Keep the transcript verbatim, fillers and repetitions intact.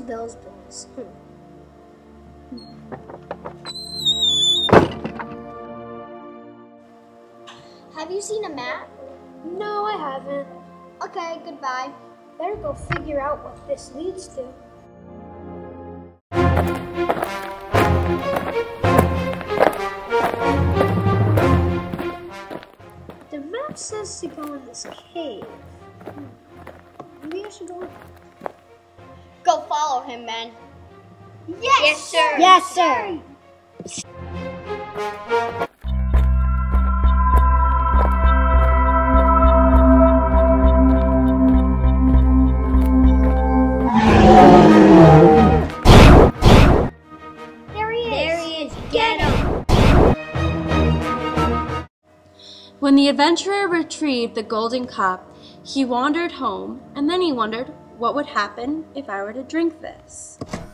Bill's balls. Hmm. Have you seen a map? No, I haven't. Okay, goodbye. Better go figure out what this leads to. The map says to go in this cave. Hmm. Maybe I should go in. Go follow him, man. Yes, yes sir. Yes, sir. There he is. There he is. Get him. When the adventurer retrieved the golden cup, he wandered home, and then he wondered what would happen if I were to drink this.